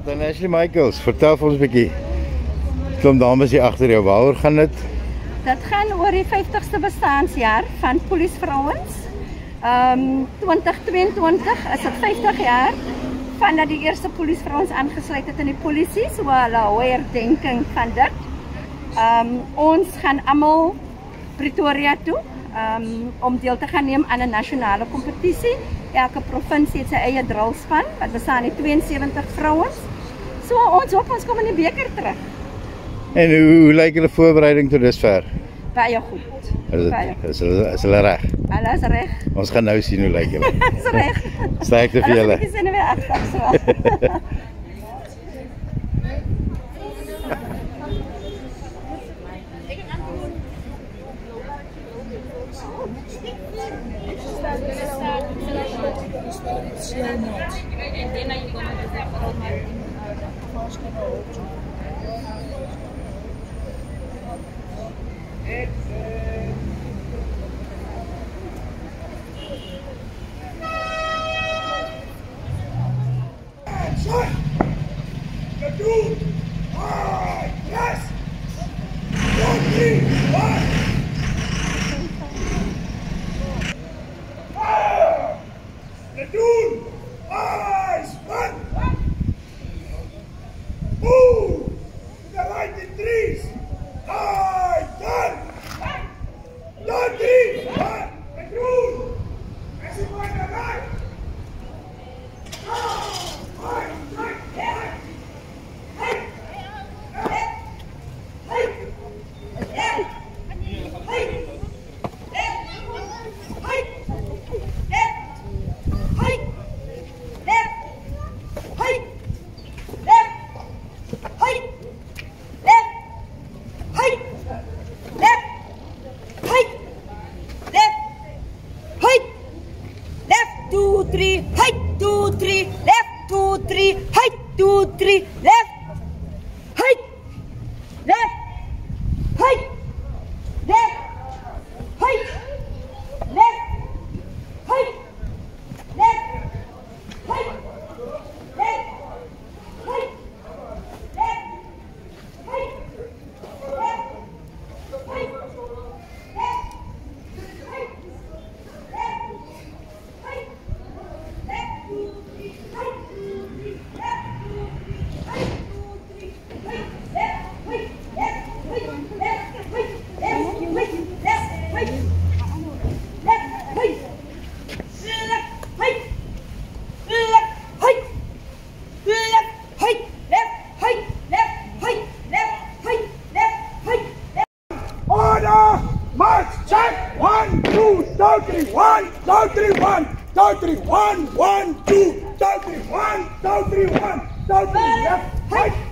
Dan Ashley Michaels, vertel vir ons 'n bietjie. Klomp dames hier agter jou, waaroor gaan dit? Dit gaan oor die 50ste bestaanjaar van Polisvrouens. 2022 is dit 50 jaar vandat die eerste Polisvrouens aangesluit het in die polisie, so hulle herdenking van dit. Ons gaan almal Pretoria toe om deel te gaan neem aan 'n nasionale kompetisie. Elke provinsie het sy eie drillspan, wat bestaan uit 72 vrouens. So ons hoop ons kom in die beker terug. En hoe lyk julle voorbereiding tot dusver? Baie goed. Is hulle reg? Hulle is reg. Ons gaan nou sien hoe lyk julle. Is reg. Sterkte vir julle. Hulle is weer agter so. One, two, 1, 2, 3, 1, 2, 3, 1, 2, 3, left, right.